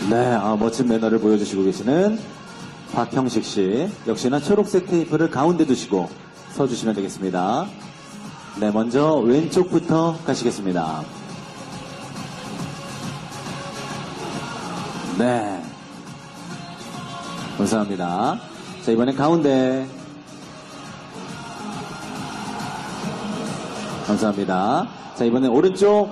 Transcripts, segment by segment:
네, 멋진 매너를 보여주시고 계시는 박형식 씨. 역시나 초록색 테이프를 가운데 두시고 서주시면 되겠습니다. 네, 먼저 왼쪽부터 가시겠습니다. 네. 감사합니다. 자, 이번엔 가운데. 감사합니다. 자, 이번엔 오른쪽.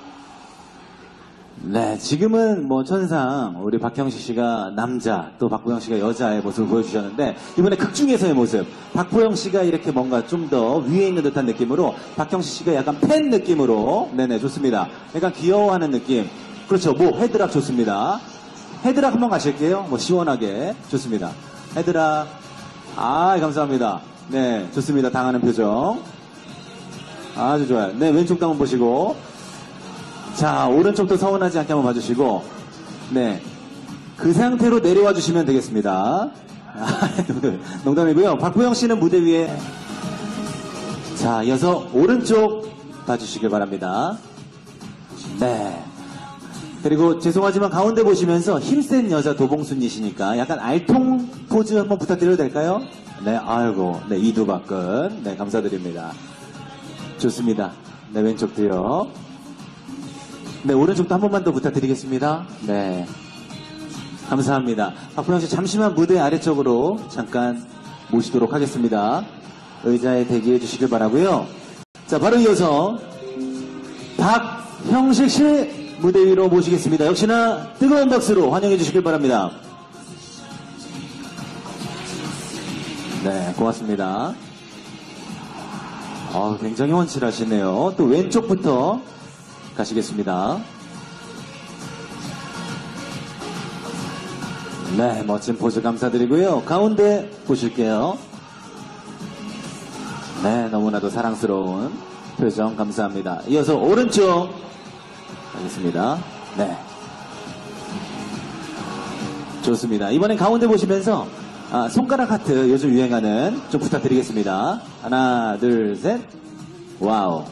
네, 지금은 뭐 천상 우리 박형식 씨가 남자, 또 박보영 씨가 여자의 모습을 보여주셨는데, 이번에 극중에서의 모습, 박보영 씨가 이렇게 뭔가 좀 더 위에 있는 듯한 느낌으로, 박형식 씨가 약간 팬 느낌으로, 네네, 좋습니다. 약간 귀여워하는 느낌. 그렇죠, 뭐 헤드락 좋습니다. 헤드락 한번 가실게요. 뭐 시원하게. 좋습니다. 헤드락. 감사합니다. 네, 좋습니다. 당하는 표정. 아주 좋아요. 네, 왼쪽도 한번 보시고. 자, 오른쪽도 서운하지 않게 한번 봐주시고. 네, 그 상태로 내려와 주시면 되겠습니다. 농담이고요. 박보영 씨는 무대 위에. 자, 이어서 오른쪽 봐주시길 바랍니다. 네. 그리고 죄송하지만 가운데 보시면서 힘센 여자 도봉순이시니까 약간 알통 포즈 한번 부탁드려도 될까요? 네, 아이고, 네, 이두박근. 네, 감사드립니다. 좋습니다. 네, 왼쪽도요. 네, 오른쪽도 한 번만 더 부탁드리겠습니다. 네. 감사합니다. 박보영 씨 잠시만 무대 아래쪽으로 잠깐 모시도록 하겠습니다. 의자에 대기해 주시길 바라고요. 자, 바로 이어서 박형식 씨 무대 위로 모시겠습니다. 역시나 뜨거운 박수로 환영해 주시길 바랍니다. 네, 고맙습니다. 굉장히 원칠하시네요. 또 왼쪽부터 가시겠습니다. 네, 멋진 포즈 감사드리고요. 가운데 보실게요. 네, 너무나도 사랑스러운 표정 감사합니다. 이어서 오른쪽 가겠습니다. 네, 좋습니다. 이번엔 가운데 보시면서 손가락 하트 요즘 유행하는 좀 부탁드리겠습니다. 하나, 둘, 셋. 와우.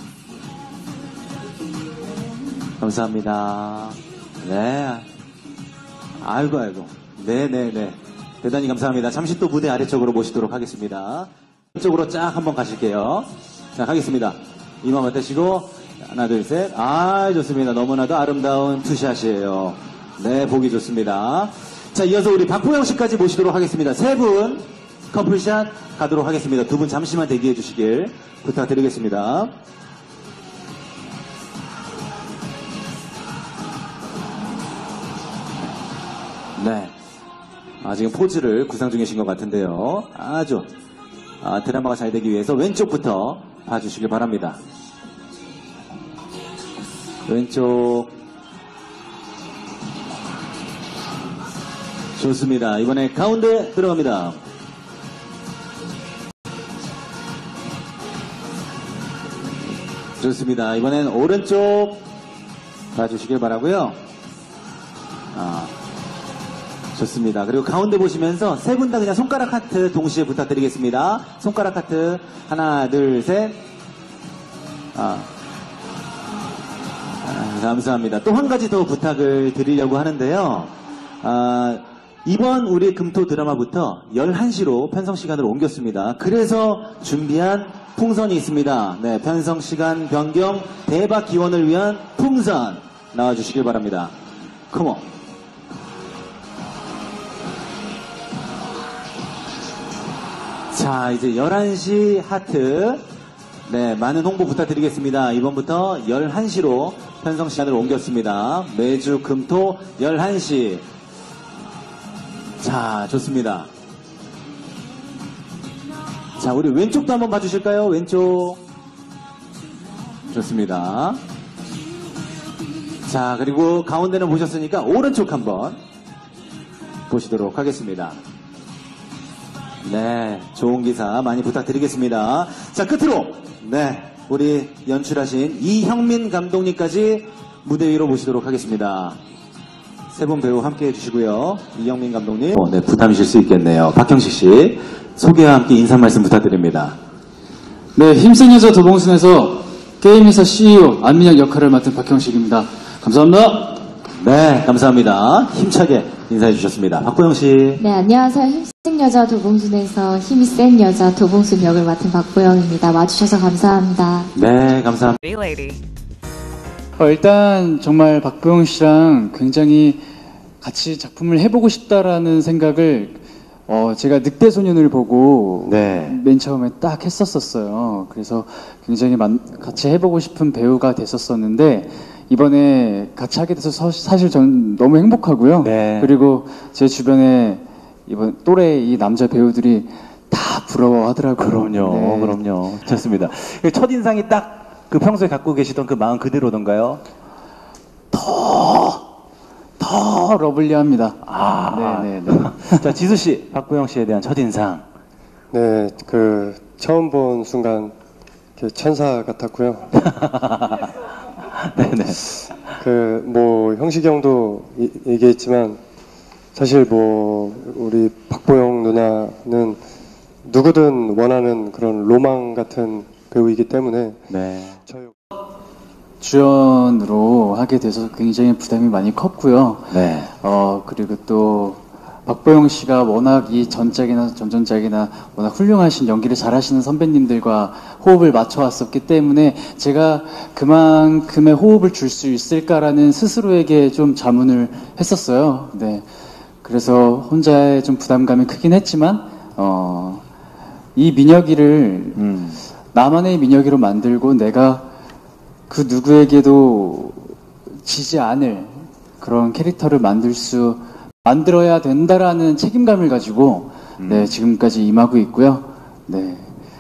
감사합니다. 네. 아이고. 네네네. 대단히 감사합니다. 잠시 또 무대 아래쪽으로 모시도록 하겠습니다. 이쪽으로 쫙 한번 가실게요. 자, 가겠습니다. 이마만 떼시고, 하나, 둘, 셋. 좋습니다. 너무나도 아름다운 투샷이에요. 네, 보기 좋습니다. 자, 이어서 우리 박보영 씨까지 모시도록 하겠습니다. 세 분 커플샷 가도록 하겠습니다. 두 분 잠시만 대기해 주시길 부탁드리겠습니다. 네. 지금 포즈를 구상 중이신 것 같은데요. 아주 드라마가 잘 되기 위해서 왼쪽부터 봐주시길 바랍니다. 왼쪽. 좋습니다. 이번에 가운데 들어갑니다. 좋습니다. 이번엔 오른쪽 봐주시길 바라고요. 좋습니다. 그리고 가운데 보시면서 세 분 다 그냥 손가락 하트 동시에 부탁드리겠습니다. 손가락 하트 하나, 둘, 셋. 감사합니다. 또 한 가지 더 부탁을 드리려고 하는데요. 이번 우리 금토 드라마부터 11시로 편성 시간을 옮겼습니다. 그래서 준비한 풍선이 있습니다. 네, 편성 시간 변경 대박 기원을 위한 풍선 나와주시길 바랍니다. 컴온. 자, 이제 11시 하트. 네, 많은 홍보 부탁드리겠습니다. 이번부터 11시로 편성 시간을 옮겼습니다. 매주 금토 11시. 자, 좋습니다. 자, 우리 왼쪽도 한번 봐주실까요? 왼쪽. 좋습니다. 자, 그리고 가운데는 보셨으니까 오른쪽 한번 보시도록 하겠습니다. 네, 좋은 기사 많이 부탁드리겠습니다. 자, 끝으로 네, 우리 연출하신 이형민 감독님까지 무대 위로 모시도록 하겠습니다. 세 분 배우 함께 해주시고요. 이형민 감독님. 네, 부담이실 수 있겠네요. 박형식 씨 소개와 함께 인사 말씀 부탁드립니다. 네, 힘센 여자 도봉순에서 게임회사 CEO 안민혁 역할을 맡은 박형식입니다. 감사합니다. 네, 감사합니다. 힘차게 인사해 주셨습니다. 박보영 씨. 네, 안녕하세요. 힘센 여자 도봉순에서 힘이 센 여자 도봉순 역을 맡은 박보영입니다. 와주셔서 감사합니다. 네, 감사합니다. 일단 정말 박보영 씨랑 굉장히 같이 작품을 해보고 싶다라는 생각을 제가 늑대소년을 보고 네. 맨 처음에 딱 했었었어요. 그래서 굉장히 같이 해보고 싶은 배우가 됐었었는데 이번에 같이 하게 돼서 사실 전 너무 행복하고요. 네. 그리고 제 주변에 이번 또래 이 남자 배우들이 다 부러워하더라고요. 그럼요, 네. 그럼요. 좋습니다. 첫인상이 딱 그 평소에 갖고 계시던 그 마음 그대로던가요? 더 러블리합니다. 네네네. 자, 지수 씨, 박보영 씨에 대한 첫인상. 네, 처음 본 순간 천사 같았고요. 네네. 형식이 형도 얘기했지만 사실 우리 박보영 누나는 누구든 원하는 그런 로망 같은 배우이기 때문에 네. 주연으로 하게 돼서 굉장히 부담이 많이 컸고요. 네. 그리고 또 박보영 씨가 워낙 이 전작이나 전전작이나 워낙 훌륭하신 연기를 잘하시는 선배님들과 호흡을 맞춰왔었기 때문에 제가 그만큼의 호흡을 줄 수 있을까라는 스스로에게 좀 자문을 했었어요. 네. 그래서 혼자의 좀 부담감이 크긴 했지만 이 민혁이를 나만의 민혁이로 만들고 내가 그 누구에게도 지지 않을 그런 캐릭터를 만들어야 된다라는 책임감을 가지고 네, 지금까지 임하고 있고요. 네.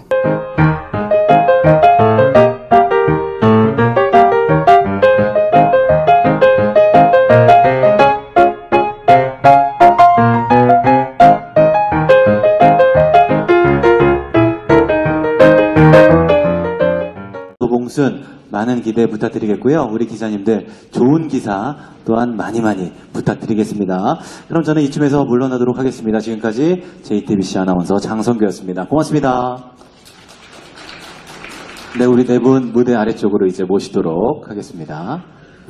도봉순 많은 기대 부탁드리겠고요. 우리 기자님들 좋은 기사 또한 많이 부탁드리겠습니다. 그럼 저는 이쯤에서 물러나도록 하겠습니다. 지금까지 JTBC 아나운서 장성규였습니다. 고맙습니다. 네, 우리 네 분 무대 아래쪽으로 이제 모시도록 하겠습니다.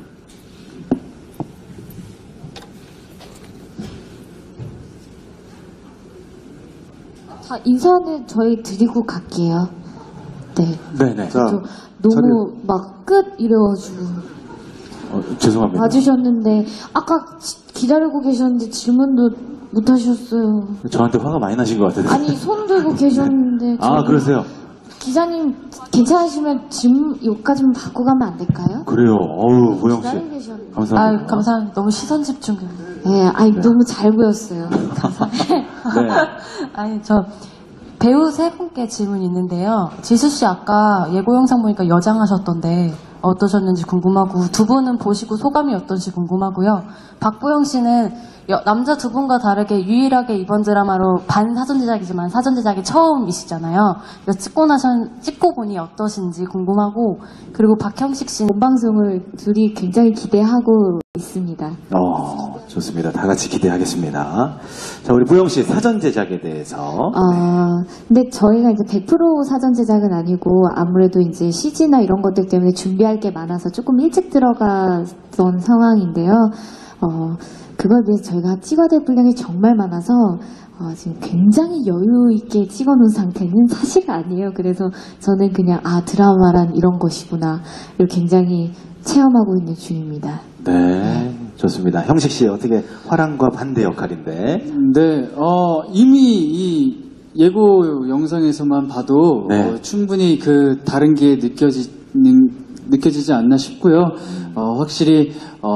인사는 저희 드리고 갈게요. 네. 네네. 너무 막 끝 이래가지고 죄송합니다. 와주셨는데 아까 기다리고 계셨는데 질문도 못 하셨어요. 저한테 화가 많이 나신 것 같은데. 아니 손 들고 계셨는데 아, 그러세요? 기자님 괜찮으시면 질문 여기까지만 받고 가면 안 될까요? 그래요. 어우, 보영 씨. 기다리고 계셨는데. 감사합니다. 감사합니다. 너무 시선 집중. 네, 너무 잘 보였어요. 네. 배우 세 분께 질문이 있는데요. 지수 씨 아까 예고 영상 보니까 여장하셨던데 어떠셨는지 궁금하고 두 분은 보시고 소감이 어떤지 궁금하고요. 박보영 씨는 남자 두 분과 다르게 유일하게 이번 드라마로 반사전 제작이지만 사전 제작이 처음이시잖아요. 찍고 보니 어떠신지 궁금하고, 그리고 박형식 씨는 본방송을 둘이 굉장히 기대하고 있습니다. 좋습니다. 다 같이 기대하겠습니다. 자, 우리 보영 씨 사전 제작에 대해서. 근데 저희가 이제 100% 사전 제작은 아니고 아무래도 이제 CG나 이런 것들 때문에 준비할 게 많아서 조금 일찍 들어갔던 상황인데요. 그걸 위해서 저희가 찍어야 될 분량이 정말 많아서 지금 굉장히 여유 있게 찍어놓은 상태는 사실 아니에요. 그래서 저는 그냥 드라마란 이런 것이구나 이걸 굉장히 체험하고 있는 중입니다. 네, 좋습니다. 형식 씨 어떻게 화랑과 반대 역할인데? 네, 이미 이 예고 영상에서만 봐도 네. 충분히 그 다른 게 느껴지지 않나 싶고요. 확실히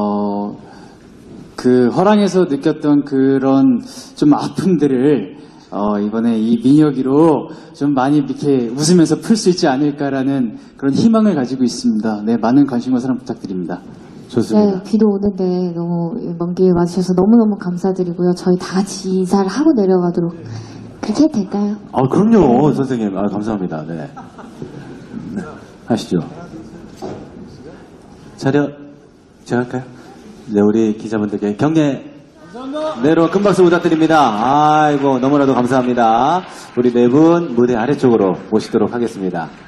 그 화랑에서 느꼈던 그런 좀 아픔들을 이번에 이 민혁이로 좀 많이 이렇게 웃으면서 풀 수 있지 않을까라는 그런 희망을 가지고 있습니다. 네, 많은 관심과 사랑 부탁드립니다. 좋습니다. 네, 비도 오는데 너무 먼 길 와주셔서 너무너무 감사드리고요. 저희 다 같이 인사를 하고 내려가도록 그렇게 해도 될까요? 그럼요, 선생님. 감사합니다. 네. 네. 하시죠. 제가 할까요? 네, 우리 기자분들께 격려. 네, 여러분 큰 박수 부탁드립니다. 아이고, 너무나도 감사합니다. 우리 네 분 무대 아래쪽으로 모시도록 하겠습니다.